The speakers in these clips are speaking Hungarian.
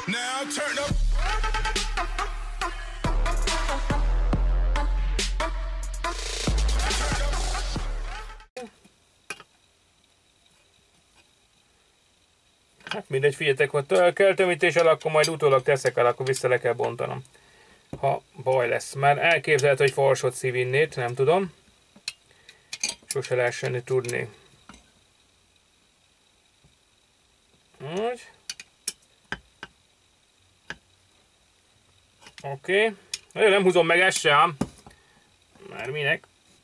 Now turn up. Hát mindegy, figyeljetek, ha kell tömítéssel, akkor majd utólag teszek el, akkor vissza le kell bontanom. Ha baj lesz. Már elképzelhető, hogy farsot szív innét, nem tudom. Sose lehessen tudni. Úgy. Oké. Nagyon nem húzom meg ezt sem. Már minek?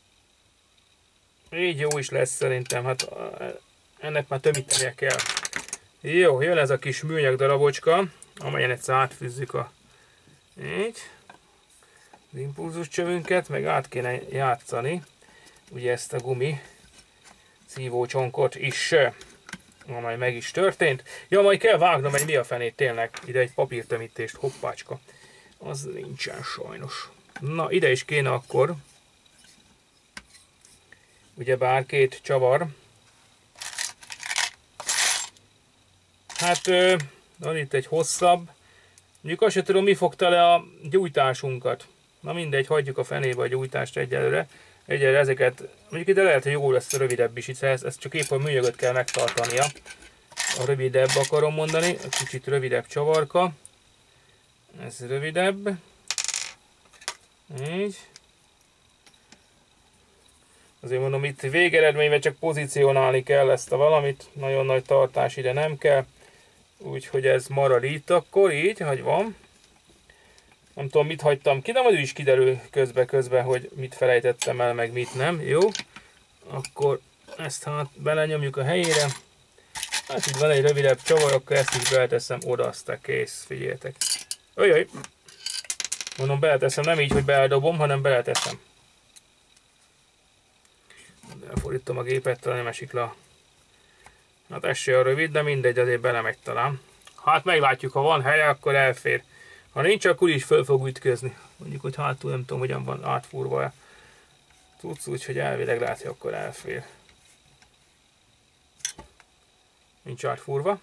Így jó is lesz szerintem. Hát ennek már tömítenie kell. Jó, jön ez a kis műanyag darabocska, amelyen egyszer átfűzzük a... Így. Az impulzus csövünket, meg át kéne játszani. Ugye ezt a gumi szívócsonkot is, amely meg is történt. Ja, majd kell vágnom, hogy mi a fenét tényleg. Ide egy papírtömítést, hoppácska. Az nincsen sajnos. Na, ide is kéne akkor. Ugyebár két csavar. Hát, van itt egy hosszabb. Mondjuk azt sem tudom, mi fogta le a gyújtásunkat. Na mindegy, hagyjuk a fenébe a gyújtást egyelőre. Egyelőre ezeket, mondjuk ide lehet, hogy jó lesz a rövidebb is, ez csak épp a műanyagot kell megtartania. A rövidebb akarom mondani, a kicsit rövidebb csavarka. Ez rövidebb. Így. Azért mondom, itt végeredményben csak pozícionálni kell ezt a valamit. Nagyon nagy tartás ide nem kell. Úgyhogy ez marad itt akkor, így, hogy van. Nem tudom, mit hagytam ki, de majd is kiderül közbe, hogy mit felejtettem el, meg mit nem. Jó. Akkor ezt hát belenyomjuk a helyére. Hát itt van egy rövidebb csavar, akkor ezt is beleteszem oda, aztán kész, figyeljetek. Ojjaj! Mondom, beleteszem, nem így, hogy beledobom, hanem beleteszem. Elfordítom a gépet, talán nem esik le. Hát ez se a rövid, de mindegy, azért belemegy talán. Hát meglátjuk, ha van helye, akkor elfér. Ha nincs, akkor is föl fog ütközni. Mondjuk, hogy hátul nem tudom, hogyan van átfúrva. Tudsz úgy, hogy elvileg látja, akkor elfér. Nincs átfúrva.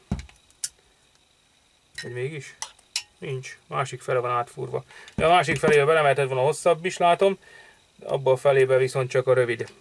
Vagy mégis? Nincs. Másik fele van átfúrva. De a másik felébe belemehetett volna hosszabb is, látom. Abba a felébe viszont csak a rövid.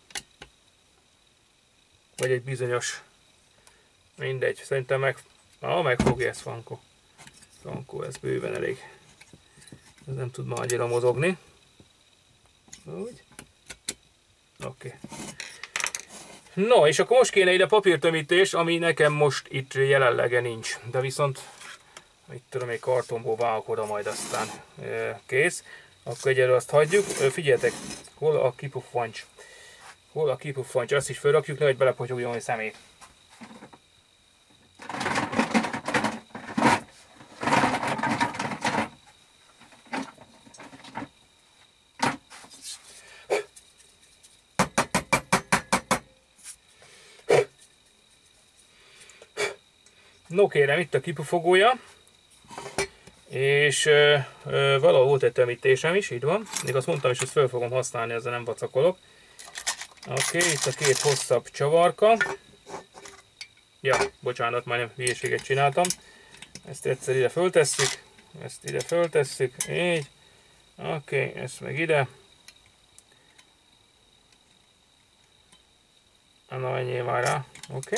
Vagy egy bizonyos. Mindegy. Szerintem megfogja ezt Frankó. Frankó, ez bőven elég. Ez nem tud ma annyira mozogni. Úgy. Oké. No, és akkor most kéne ide papírtömítés, ami nekem most itt jelenlege nincs. De viszont, itt tudom, egy kartonból vágok oda majd aztán kész. Akkor egyelőre azt hagyjuk. Figyeljetek, hol a kipuffancs? Hol a kipuffancs? Azt is felrakjuk, nehogy belepotyogjon a szemét. No kérem, itt a kipufogója, és valahol volt egy tömítésem is, így van. Még azt mondtam is, hogy föl fogom használni, ezzel nem vacakolok. Oké, itt a két hosszabb csavarka. Ja, bocsánat, majdnem hülyeséget csináltam. Ezt egyszer ide föltesszük, ezt ide föltesszük, így. Oké, ezt meg ide. Na, menjél már rá, oké.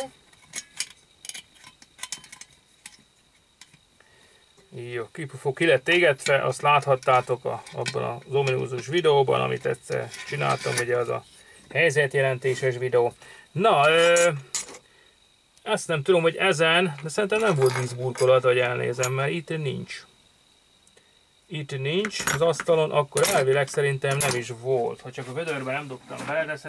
Jó, kipufog ki lett égetve, azt láthattátok abban az ominózus videóban, amit egyszer csináltam, ugye az a helyzetjelentéses videó. Na, azt nem tudom, hogy ezen, de szerintem nem volt vízburkolat, hogy elnézem, mert itt nincs. Itt nincs, az asztalon akkor elvileg szerintem nem is volt. Ha csak a vödörbe nem dobtam bele, de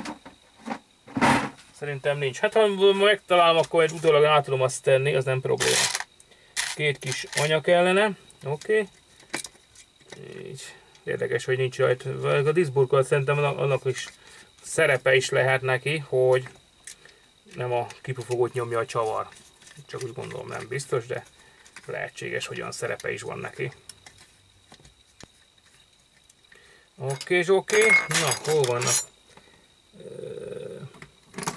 szerintem nincs. Hát ha megtalálom, akkor egy utólag át tudom azt tenni, az nem probléma. Két kis anya kellene, oké. Így. Érdekes, hogy nincs rajta. A diszburkolat szerintem annak is szerepe is lehet neki, hogy nem a kipufogót nyomja a csavar. Csak úgy gondolom, nem biztos, de lehetséges, hogy olyan szerepe is van neki. Oké. Na, hol vannak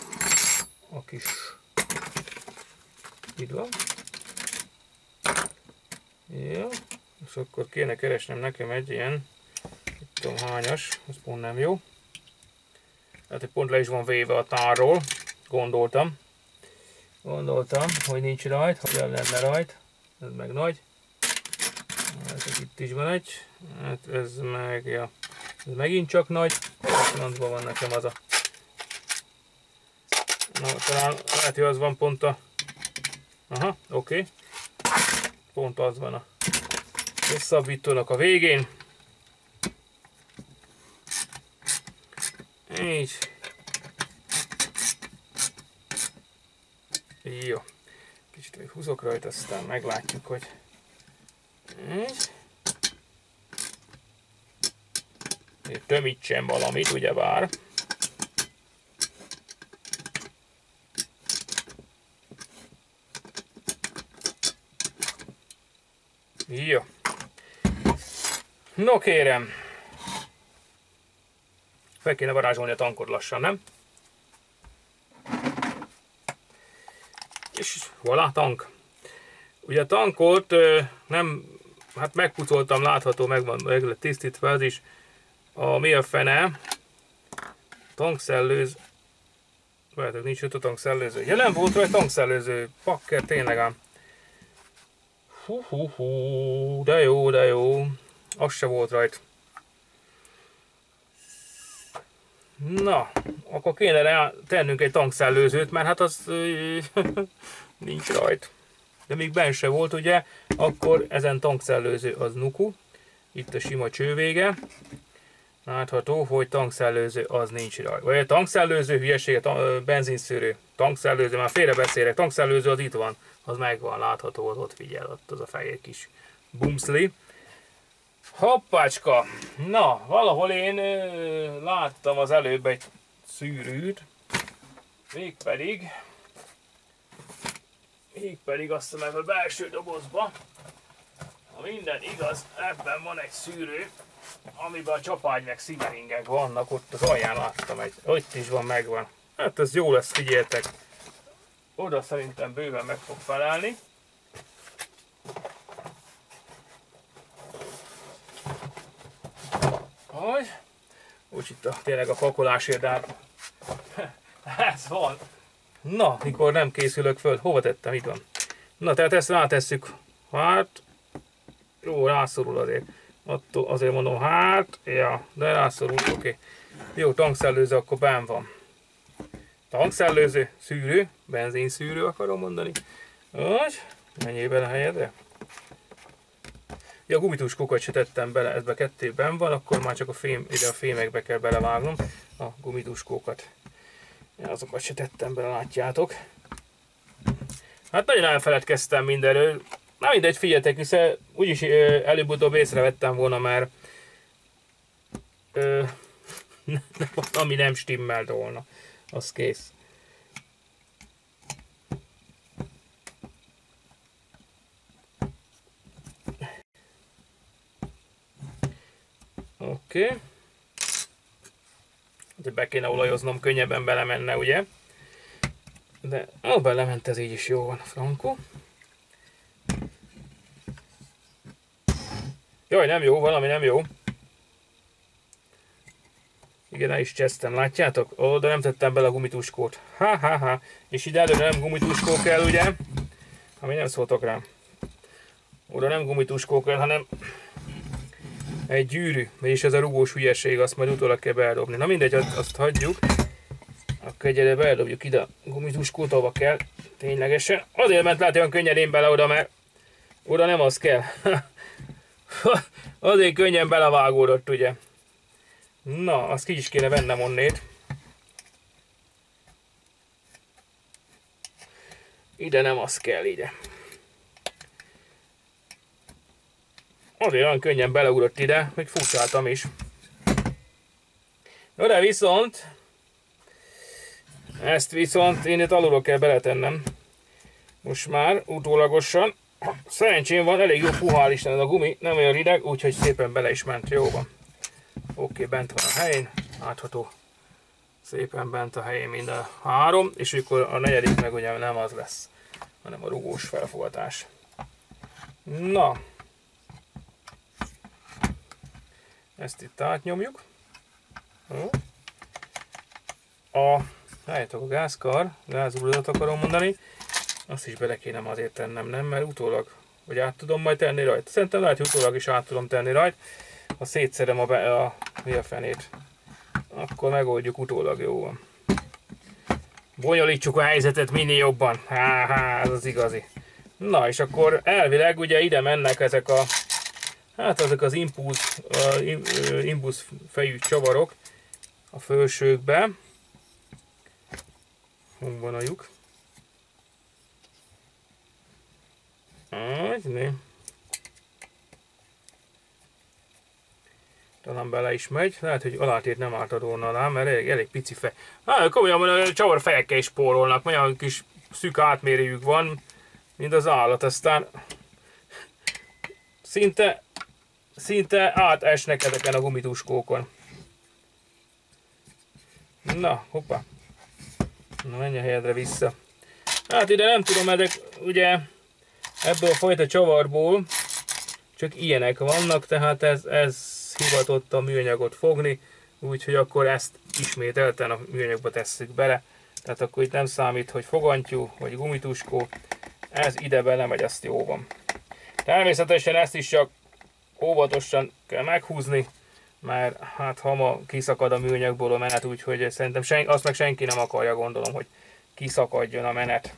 a kis... Itt van. Jó, és akkor kéne keresnem nekem egy ilyen, nem tudom hányas, ez pont nem jó. Hát, hogy pont le is van véve a tárról, gondoltam, hogy nincs rajt, hogy lenne rajt, ez meg nagy. Hát itt is van egy, hát ez meg, ja, ez megint csak nagy, pillanatban van nekem az a... Na, talán lehet, hogy az van pont a... Aha, oké. Pont az van a hosszabbítónak a végén. Így. Jó. Kicsit még húzok rajta, aztán meglátjuk, hogy... Így. Tömítsen valamit, ugyebár. Jó. No kérem. Fel kéne varázsolni a tankot lassan, nem? És voilà, tank. Ugye a tankot nem, hát megpucoltam, látható, meg lett tisztítva ez is. Mi a fene? Tankszellőző. Lehet, hogy nincs ott a tankszellőző. Ja, nem volt rá tankszellőző. Pakker, tényleg ám. Hú, de jó, de jó. Az se volt rajta. Na, akkor kéne rá tennünk egy tankszellőzőt, mert hát az nincs rajta. De még benne se volt, ugye, akkor ezen tankszellőző az nuku. Itt a sima csővége. Látható, hogy tankszellőző az nincs rajta. Vagy a tankszellőző hülyeség, benzinszűrő. Tankszellőző, már félrebeszélek, tankszellőző az itt van. Az megvan, látható, az ott figyel, ott az a fehér kis bumszli. Hoppácska! Na, valahol én láttam az előbb egy szűrűt. Mégpedig azt hiszem, a belső dobozba, ha minden igaz, ebben van egy szűrő, amiben a csapágy meg szigeringek vannak, ott az alján láttam egy, ott is van, megvan. Hát ez jó lesz, figyeljetek. Oda szerintem bőven meg fog felelni. Hogy? Úgy itt tényleg a pakolásért, de hát ez van. Na, mikor nem készülök föl, hova tettem, itt van. Na, tehát ezt rátesszük, hát, jó, rászorul azért. Attól azért mondom, hát, ja, de rászorul, oké. Jó, tankszellőző akkor benn van. Tankszellőző, szűrő, benzinszűrő akarom mondani. Úgy, menjél bele helyedre. Ja, a gumituskókat se tettem bele, ezbe kettőben van, akkor már csak a fém, ide a fémekbe kell belevágnom a gumituskókat. Ja, azokat se tettem bele, látjátok. Hát nagyon elfeledkeztem mindenről. Na mindegy, figyeljetek, hiszen úgyis előbb-utóbb észrevettem volna már, ami nem stimmelt volna. Az kész. Oké. Be kéne olajoznom, könnyebben belemenne, ugye? De belement, ez így is jó van, frankó. Jaj, nem jó, valami nem jó. Igen, el is csesztem, látjátok? Oda nem tettem bele a gumituskót. Ha. És ide előre nem gumituskó kell, ugye? Ami nem szóltak rám. Oda nem gumituskó kell, hanem egy gyűrű. Vagyis ez a rugós hülyeség, azt majd utólag kell beledobni. Na mindegy, azt hagyjuk. Akkor egyre beledobjuk ide a gumituskót, ahova kell. Ténylegesen. Azért ment lehet olyan könnyedén bele oda, mert oda nem az kell. Azért könnyen belevágódott, ugye. Na, azt ki is kéne vennem onnét. Ide nem az kell, ide. Azért olyan könnyen beleugrott ide, hogy furcsáltam is. No, de viszont, ezt viszont én itt alulról kell beletennem. Most már utólagosan. Szerencsém van, elég jó puha, hál' Isten ez a gumi, nem olyan rideg, úgyhogy szépen bele is ment, jó van. Oké, bent van a helyén, látható. Szépen bent a helyén mind a három, és akkor a negyedik meg ugye nem az lesz, hanem a rugós felfogatás. Na, Ezt itt átnyomjuk. Álljátok, a gázkar, gázúrodat akarom mondani, azt is bele kéne azért tennem, nem? Mert utólag, vagy át tudom majd tenni rajta. Szerintem lehet, hogy utólag is át tudom tenni rajta. Ha szétszerem mi a fenét, akkor megoldjuk utólag, jó van. Bonyolítsuk a helyzetet minél jobban. Ez az igazi. Na, és akkor elvileg ugye ide mennek ezek a, hát ezek az imbusz fejű csavarok a felsőkbe. Hol van a lyuk? Talán bele is megy, lehet, hogy alátért nem árt a volna rá, mert elég pici fej. Komolyan a csavar fejekkel is spórolnak, olyan kis szűk átmérőjük van, mint az állat, aztán szinte átesnek ezeken a gumituskókon. Na, hoppá. Na, menj a helyedre vissza. Hát ide nem tudom, ezek ugye ebből a fajta csavarból csak ilyenek vannak, tehát ez hivatott a műanyagot fogni, úgyhogy akkor ezt ismételten a műanyagba tesszük bele. Tehát akkor itt nem számít, hogy fogantyú vagy gumituskó, ez ide belemegy, azt jó van. Természetesen ezt is csak óvatosan kell meghúzni, mert hát ha ma kiszakad a műanyagból a menet, úgyhogy szerintem azt meg senki nem akarja, gondolom, hogy kiszakadjon a menet.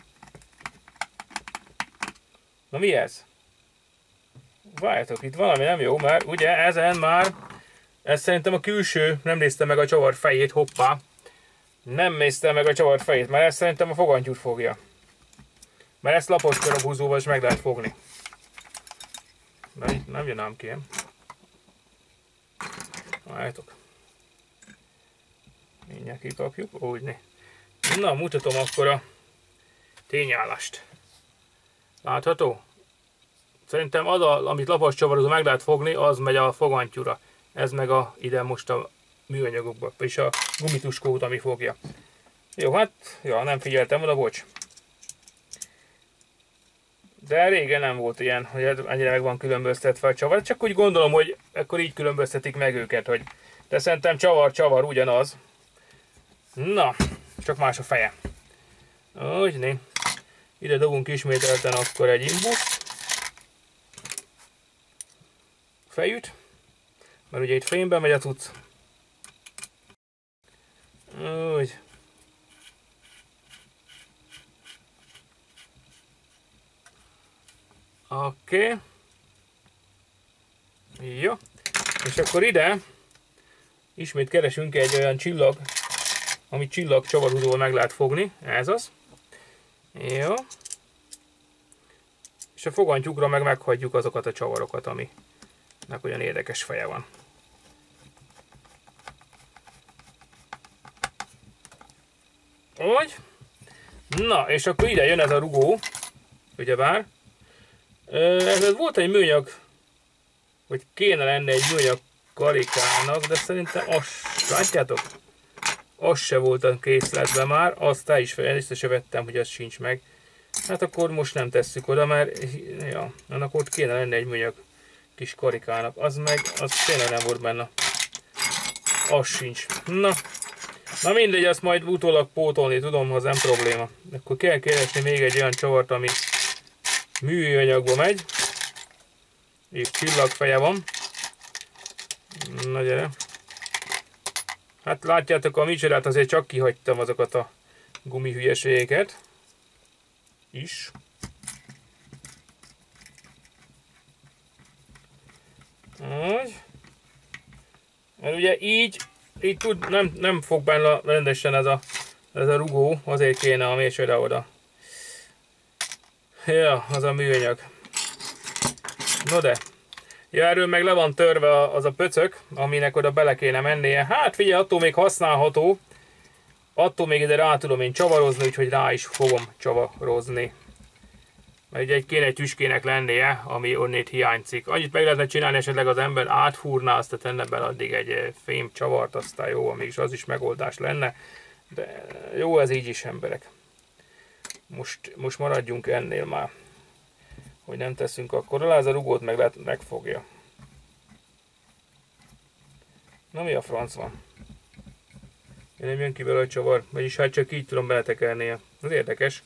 Na mi ez? Várjatok, itt valami nem jó, mert ugye ezen már, ez szerintem a külső, nem nézte meg a csavar fejét, hoppá. Nem nézte meg a csavar fejét, mert ez szerintem a fogantyút fogja. Mert ezt lapos darabhúzóval is meg lehet fogni. Na itt nem jön ám ki, nem? Várjatok. Mindjárt kikapjuk, úgy né. Na, mutatom akkor a tényállást. Látható? Szerintem az, amit lapos csavarozó meg lehet fogni, az megy a fogantyúra. Ez meg ide most a műanyagokba, és a gumituskót, ami fogja. Jó, hát, ja, nem figyeltem oda, bocs. De régen nem volt ilyen, hogy ennyire meg van különböztetve a csavar. Csak úgy gondolom, hogy akkor így különböztetik meg őket, hogy de szerintem csavar ugyanaz. Na, csak más a feje. Úgy né. Ide dobunk ismételten akkor egy imbuszt. Fejűt. Mert ugye itt fémbe megy a cucc. Úgy. Oké. Jó. És akkor ide ismét keresünk egy olyan csillag, amit csillag csavarhúzóval meg lehet fogni. Ez az. Jó. És a fogantyúkra meg meghagyjuk azokat a csavarokat, aminek olyan érdekes feje van. Úgy. Na, és akkor ide jön ez a rugó. Ugyebár. Ez volt egy műanyag, vagy kéne lenne egy műanyag karikának, de szerintem azt, látjátok? Az se volt a készletben már, azt észre se vettem, hogy az sincs meg. Hát akkor most nem tesszük oda, mert ja, annak ott kéne lenne egy műanyag kis karikának. Az tényleg nem volt benne. Az sincs. Na mindegy, azt majd utólag pótolni tudom, az nem probléma. Akkor kell keresni még egy olyan csavart, ami műanyagba megy. És csillagfeje van. Na gyere. Hát látjátok, a micsorát azért csak kihagytam azokat a gumihülyeségeket. Is. Úgy. Mert ugye így nem fog benne rendesen ez a rugó, azért kéne a mércsőre oda. Ja, az a műanyag. No de. Ja, erről meg le van törve az a pöcök, aminek oda bele kéne mennie. Hát figyelj, attól még használható. Attól még ide rá tudom én csavarozni, úgyhogy rá is fogom csavarozni. Mert ugye kéne egy tüskének lennie, ami onnét hiányzik. Annyit meg lehetne csinálni, esetleg az ember átfúrná, azt tenne bele addig egy fém csavart, aztán jó, mégis az is megoldás lenne. De jó ez így is, emberek. Most maradjunk ennél már. Hogy nem teszünk akkor alá, ez a rugót meg megfogja. Na mi a franc van? Én nem jön ki belőle a csavar, vagyis hát csak így tudom beletekerni. Ez érdekes.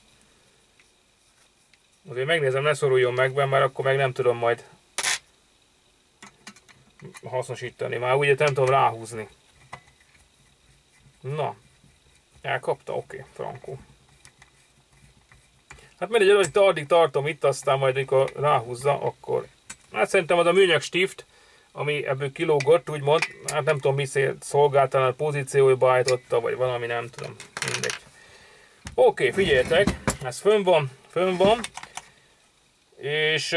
Azért megnézem, ne szoruljon meg, mert akkor meg nem tudom majd hasznosítani. Már ugye nem tudom ráhúzni. Na, elkapta? Oké, frankó. Hát mindegy, addig tartom itt, aztán majd amikor ráhúzza, akkor... Hát szerintem az a műanyag stift, ami ebből kilógott, úgymond, hát nem tudom, mi szolgált, talán a pozícióba állította, vagy valami, nem tudom, mindegy. Oké, figyeljetek, ez fönn van, és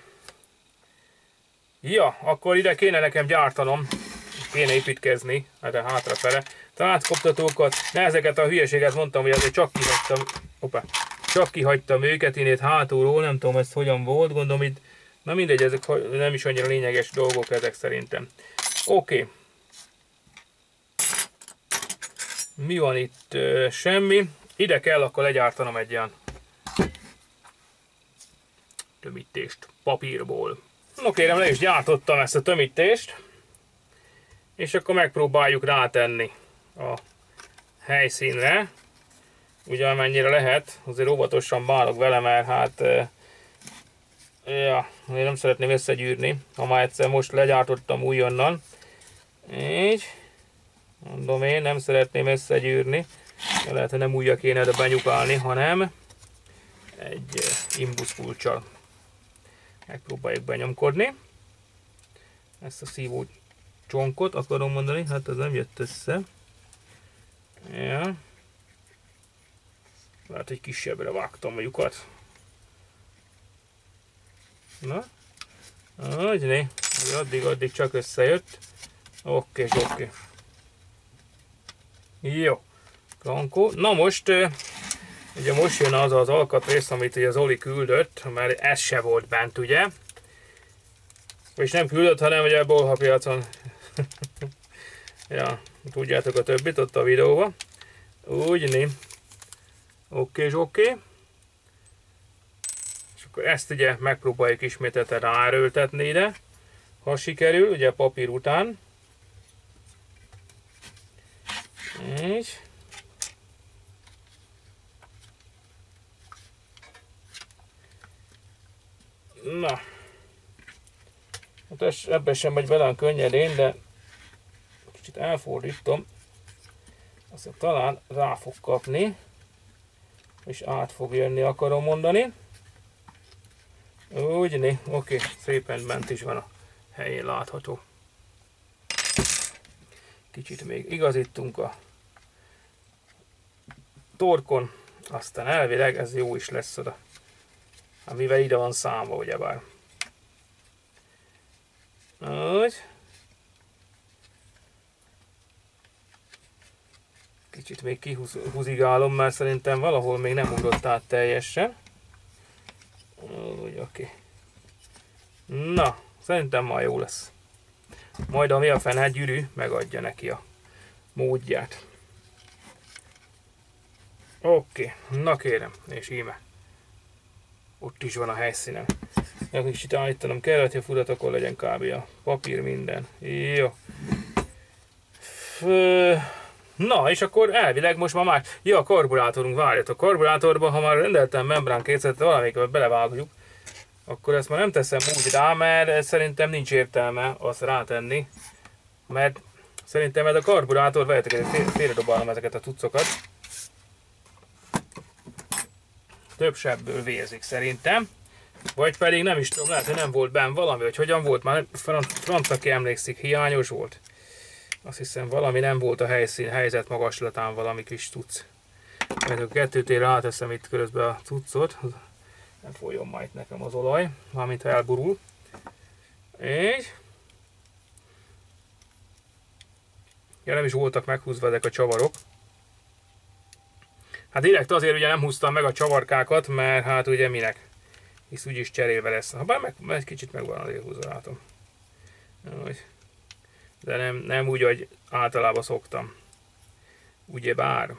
ja, akkor ide kéne nekem gyártanom, kéne építkezni, erre hátrafele. Átkoptatókat, ezeket a hülyeséget mondtam, hogy azért csak kihagytam őket, én itt hátulról, nem tudom ezt hogyan volt, gondolom itt, na mindegy, ezek nem is annyira lényeges dolgok ezek szerintem. Oké. Mi van itt? Semmi. Ide kell akkor legyártanom egy ilyen tömítést papírból. No kérem, le is gyártottam ezt a tömítést, és akkor megpróbáljuk rátenni a helyszínre. Ugye amennyire lehet, azért óvatosan bánok vele, mert hát ja, én nem szeretném összegyűrni, ha már egyszer most legyártottam újonnan. Így, mondom én, nem szeretném összegyűrni. Lehet, hogy nem újra kéne de benyukálni, hanem egy imbuszkulccsal megpróbáljuk benyomkodni. Ezt a szívó csonkot akarom mondani, hát ez nem jött össze. Ja. Lehet, hogy kisebbre vágtam a lyukat. Na, addig csak összejött. Oké. Jó, frankó. Na most, ugye most jön az az alkatrész, amit ugye Zoli küldött, mert ez se volt bent, ugye? És nem küldött, hanem ugye a Bolha piacon. Ja, tudjátok a többit ott a videóban. Úgy. Oké. És akkor ezt ugye megpróbáljuk ismételten ráerőltetni ide, ha sikerül, ugye a papír után. Így. Na. Hát ebben sem megy bele könnyedén, de kicsit elfordítom. Aztán talán rá fog kapni. És át fog jönni, akarom mondani. Úgy, oké, szépen bent is van a helyén látható. Kicsit még igazítunk a torkon, aztán elvileg ez jó is lesz oda. Amivel ide van számva, ugyebár. Úgy. Kicsit még kihúzigálom, mert szerintem valahol még nem ugrott át teljesen. Úgy, oké. Na, szerintem már jó lesz. Majd ami a fene gyűrű megadja neki a módját. Oké, na kérem, és íme. Ott is van a helyszínen. Kicsit állítanom kell, hogy a fudat, akkor legyen kb. A papír minden. Jó. Na, és akkor elvileg most már ja, a karburátorunk, várjatok, a karburátorban, ha már rendeltem membrán készletet, valamelyikben belevágjuk, akkor ezt már nem teszem úgy rá, mert szerintem nincs értelme azt rátenni, mert szerintem ez a karburátor, várjatok, félredobálom ezeket a cuccokat, több sebből vérzik szerintem, vagy pedig nem is tudom, lehet, hogy nem volt benne valami, hogy hogyan volt, már franc, aki emlékszik, hiányos volt. Azt hiszem valami nem volt a helyzet magaslatán, valami kis cucc. Mert a kettőt ráteszem itt közben a cuccot, nem folyjon majd nekem az olaj, mármint ha elburul. Így. Ja, nem is voltak meghúzva ezek a csavarok. Hát direkt azért ugye nem húztam meg a csavarkákat, mert hát ugye minek. Hisz úgyis cserélve lesz. Ha bár egy kicsit meg van azért húzva, látom. De nem úgy, hogy általában szoktam. Ugyebár.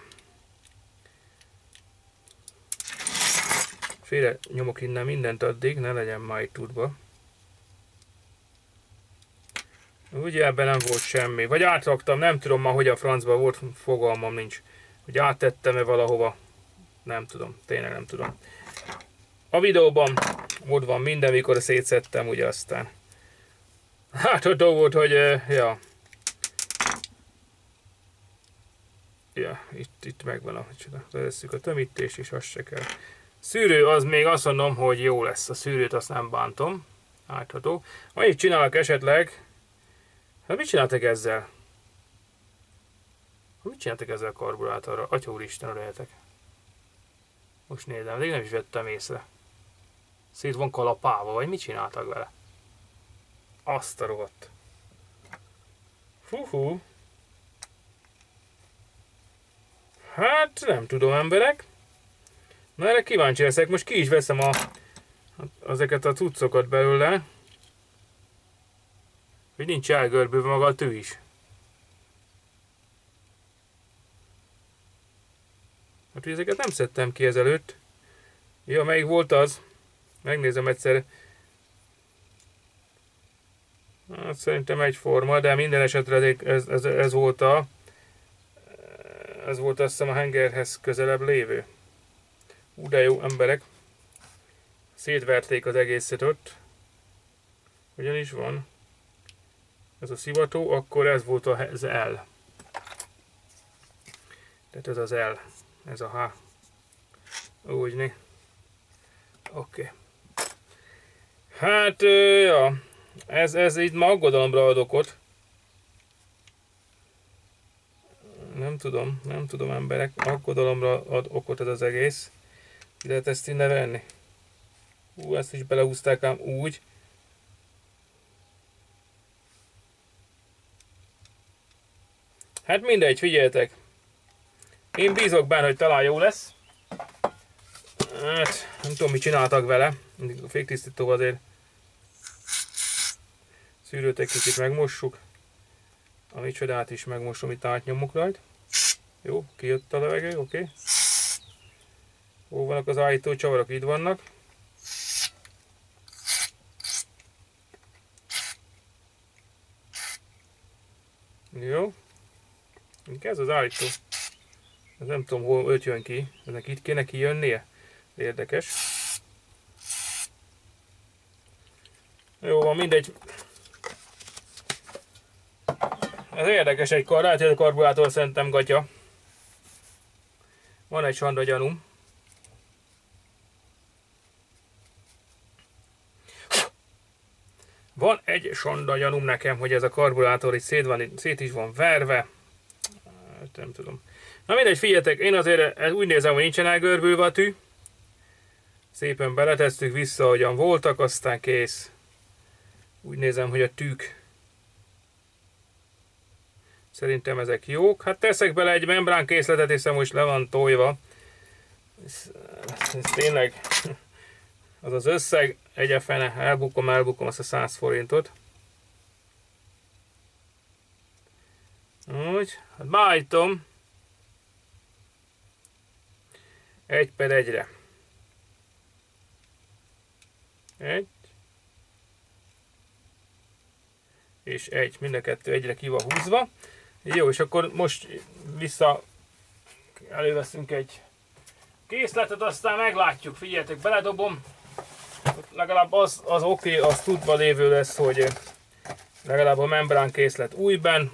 Félre nyomok innen mindent addig, ne legyen már itt tudva. Ugye ebben nem volt semmi. Vagy átraktam, nem tudom már, hogy a francban volt, fogalmam nincs. Hogy áttettem-e valahova. Nem tudom, tényleg nem tudom. A videóban ott van minden, mikor szétszedtem, ugye aztán. Hát ott volt, hogy ja. Ja, itt megvan a csoda. Tesszük a tömítést, és az se kell. Szűrő, az még azt mondom, hogy jó lesz. A szűrőt azt nem bántom. Átható. Annyit csinálok esetleg. Hát mit csináltak ezzel? Mit csináltak ezzel a karburátorral? Atya úristen, lehetek. Most nézem, de én nem is vettem észre. Szét van kalapálva, vagy mit csináltak vele? Azt a rohadt. Fú. Hát nem tudom, emberek. Na erre kíváncsi leszek. Most ki is veszem ezeket a cuccokat belőle. Hogy nincs elgörbülve maga a tű is. Hát ezeket nem szedtem ki ezelőtt. Ja, melyik volt az? Megnézem egyszer. Hát szerintem egyforma, de minden esetre ez volt ez volt azt hiszem a hengerhez közelebb lévő. De jó emberek. Szétverték az egészet ott. Ugyanis van. Ez a szivató, akkor ez volt az L. Tehát ez az L. Ez a H. Úgy né. Oké. Hát, ja. Ez itt ma aggodalomra ad okot. Nem tudom emberek. Aggodalomra ad okot ez az egész. Ki lehet ezt innen venni? Ezt is belehúzták ám úgy. Hát mindegy, figyeljetek. Én bízok benne, hogy talán jó lesz. Hát, nem tudom, mit csináltak vele. A féktisztító azért. Szűrőt egy kicsit megmossuk. A micsodát is megmosom, itt átnyomok rajta. Jó, kijött a levegő, oké. Hol vannak az állító csavarok? Itt vannak. Jó. Ez az állító. Ez nem tudom, hol öt jön ki. Ennek itt kéne kijönnie. Érdekes. Jó van, mindegy. Ez érdekes egy kar, hát a karburátor szerintem gatya. Van egy sanda gyanúm. Van egy sanda gyanúm nekem, hogy ez a karburátor itt szét is van verve. Nem tudom. Na mindegy, figyeljetek, én azért úgy nézem, hogy nincsen elgörbülve a tű. Szépen beletesztük vissza, ahogyan voltak, aztán kész. Úgy nézem, hogy a tűk szerintem ezek jók. Hát teszek bele egy membrán készletet, hiszen most le van tojva. Ez tényleg az az összeg, egyefene, elbukom azt a 100 forintot. Úgy, hát beállítom. 1/1-re. 1 és 1, mind a kettő egyre ki van húzva. Jó, és akkor most előveszünk egy készletet, aztán meglátjuk, figyeljetek, beledobom. Legalább az oké, az tudva lévő lesz, hogy legalább a membrán készlet újben.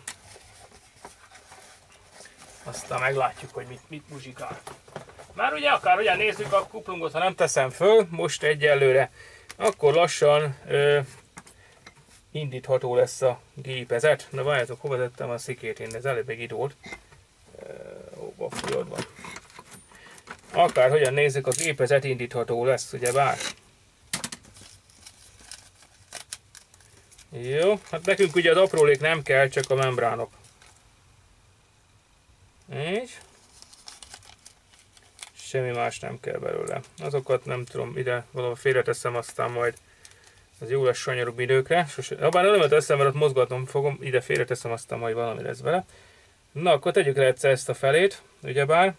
Aztán meglátjuk, hogy mit muzsikál. Már ugye akárhogyan nézzük a kuplungot, ha nem teszem föl, most egyelőre, akkor lassan indítható lesz a gépezet. Na várjátok, hova tettem a szikét én, ez előbb még itt volt. A folyadban. Akárhogyan nézzük, a gépezet indítható lesz, ugye bár. Jó, hát nekünk ugye az aprólék nem kell, csak a membránok. Így. Semmi más nem kell belőle. Azokat nem tudom, ide valahol félreteszem, aztán majd az jó lesz sanyarúbb időkre. Abban nem teszem, mert ott mozgatnom fogom, ide félreteszem, aztán majd valami lesz vele. Na, akkor tegyük le egyszer ezt a felét, ugyebár.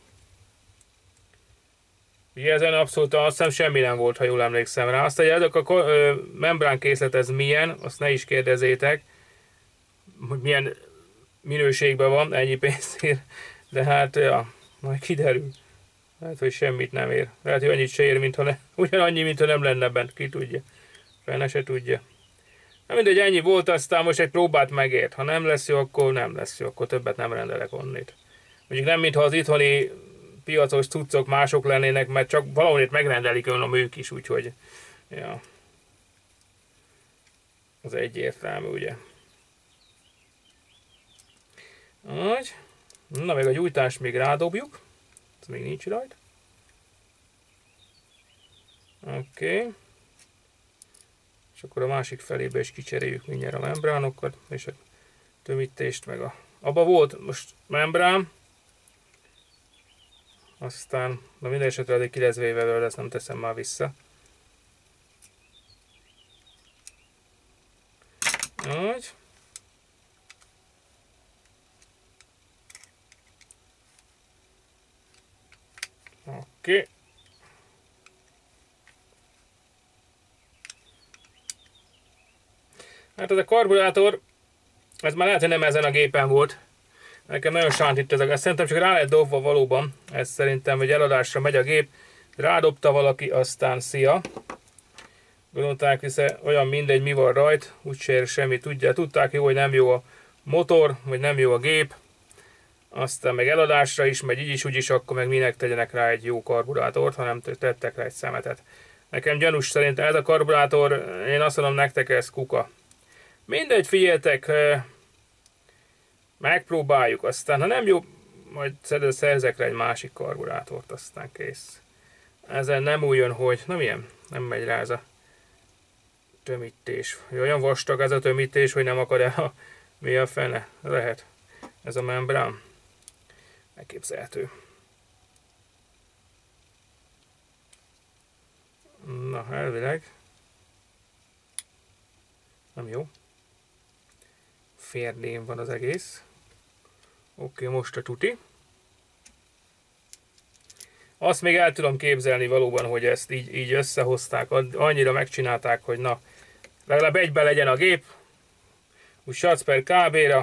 Ugye ezen abszolút azt hiszem semmi nem volt, ha jól emlékszem rá. Azt, hogy ezek a membrán készlet ez milyen, azt ne is kérdezzétek. hogy milyen minőségben van ennyi pénzért, de hát ja, majd kiderül. Lehet, hogy semmit nem ér. Lehet, hogy annyit se ér, mintha ne, ugyanannyi, mintha nem lenne bent, ki tudja. Fene se tudja. Na mindegy, ennyi volt, aztán most egy próbát megért. Ha nem lesz jó, akkor nem lesz jó, akkor többet nem rendelek onnét. Mondjuk nem, mintha az itthoni piacos cuccok mások lennének, mert csak valahol itt megrendelik önöm ők is, úgyhogy ja. Az egyértelmű, ugye. Úgy. Na, meg a gyújtást még rádobjuk. Ez még nincs rajta. Oké. És akkor a másik felébe is kicseréljük mindjárt a membránokat, és a tömítést meg a... Abba volt most membrán. Aztán, na minden esetre addig ki lesz véve vele, ezt nem teszem már vissza. Úgy. Oké. Hát ez a karburátor, ez már lehet, hogy nem ezen a gépen volt. Nekem nagyon sántít ez a gáz. Szerintem csak rá lehet dobva valóban. Ez szerintem, hogy eladásra megy a gép. Rádobta valaki, aztán szia. Gondolták vissza, olyan mindegy, mi van rajt. Úgyse ér semmi. Tudták jó, hogy nem jó a motor, vagy nem jó a gép. Aztán meg eladásra is megy, így is, úgy is, akkor meg minek tegyenek rá egy jó karburátort, hanem tettek rá egy szemetet. Nekem gyanús szerintem ez a karburátor, én azt mondom nektek, ez kuka. Mindegy, figyeljetek, megpróbáljuk, aztán ha nem jó, majd szerzek rá egy másik karburátort, aztán kész. Ezen nem újjon, hogy, na milyen, nem megy rá ez a tömítés. Olyan vastag ez a tömítés, hogy nem akar el mi a fene, lehet ez a membrán. Elképzelhető. Na, elvileg nem jó. Férdén van az egész. Oké, most a tuti. Azt még el tudom képzelni valóban, hogy ezt így összehozták, annyira megcsinálták, hogy na, legalább egyben legyen a gép, úgy sac per KB-ra,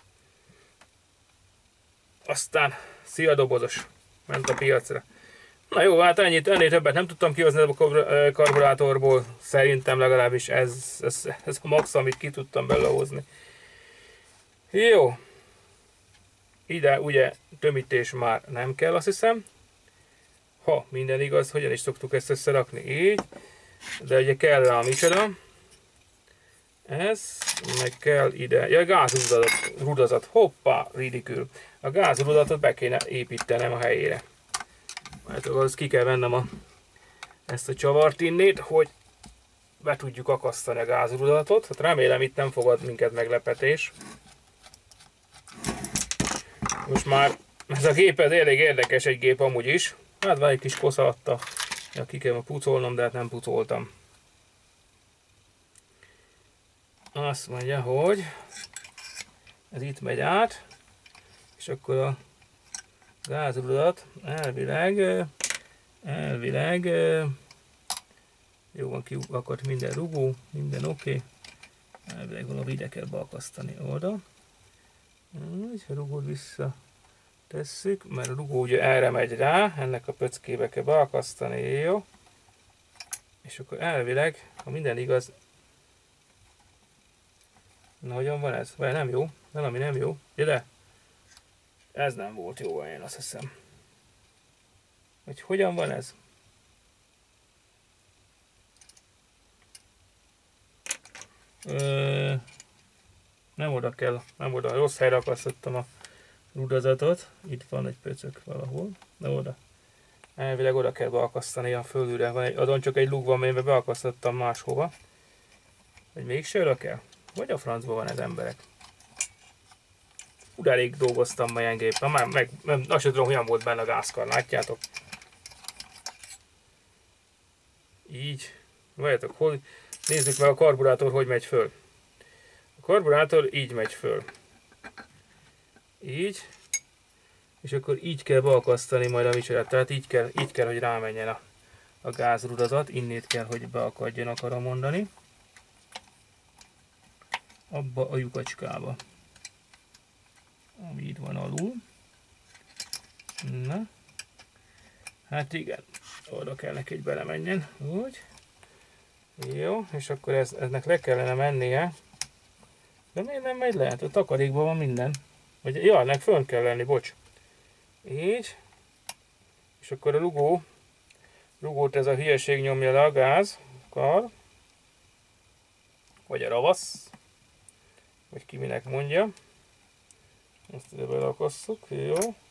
aztán szia dobozos, ment a piacra. Na jó, hát ennél többet nem tudtam kihozni a karburátorból, szerintem legalábbis ez a max, amit ki tudtam belőle hozni. Jó, ide ugye tömítés már nem kell, azt hiszem. Ha minden igaz, hogyan is szoktuk ezt összerakni? Így, de ugye kell rá a micsoda. Ez, meg kell ide, ja, gázrudazat, hoppá, ridikül. A gázrudatot be kéne építenem a helyére. Majd az ki kell vennem ezt a csavart innét, hogy be tudjuk akasztani a gázrudatot. Hát remélem itt nem fogad minket meglepetés. Most már ez a gép, ez elég érdekes egy gép amúgy is. Hát van egy kis kosz alatta, ja, ki kell pucolnom, de hát nem pucoltam. Azt mondja, hogy ez itt megy át, és akkor a gázrudat elvileg jó van, kiakadt minden rugó, minden oké. Elvileg valahol ide kell beakasztani oda. Úgy, a rugót vissza tesszük, mert a rugó ugye erre megy rá, ennek a pöckébe kell beakasztani, jó. És akkor elvileg, ha minden igaz, na hogyan van ez? Vagy nem jó? Valami nem jó. Ide? Ez nem volt jó, én azt hiszem. Hogy hogyan van ez? Nem oda kell, nem oda. Rossz helyre akasztottam a rudazatot. Itt van egy pöcök valahol. De oda. Elvileg oda kell beakasztani a fölülre. Adon csak egy luk van, amiben beakasztottam máshova. Vagy mégse oda kell? Vagy a francban van ez emberek? Úgy elég dolgoztam ma ilyen gépen. Már azt sem tudom, hogyan volt benne a gázkar, látjátok? Így. Várjátok, hol... Nézzük meg a karburátor, hogy megy föl. A karburátor így megy föl. Így. És akkor így kell beakasztani majd a micsorát. Tehát így kell, hogy rámenjen a gázrudazat. Innét kell, hogy beakadjon, akarom mondani. Abba a lyukacskába. ami itt van alul. Na. Hát igen, oda kell neki, hogy belemenjen. Úgy. Jó, és akkor eznek le kellene mennie. De miért nem megy le? A takarékban van minden. Vagy, ja, ennek fönn kell lenni, bocs. Így. És akkor a rugót ez a hülyeség nyomja le a gáz, kar. Vagy a ravasz. Vagy ki minek mondja. Ezt ide belakasszuk, jó.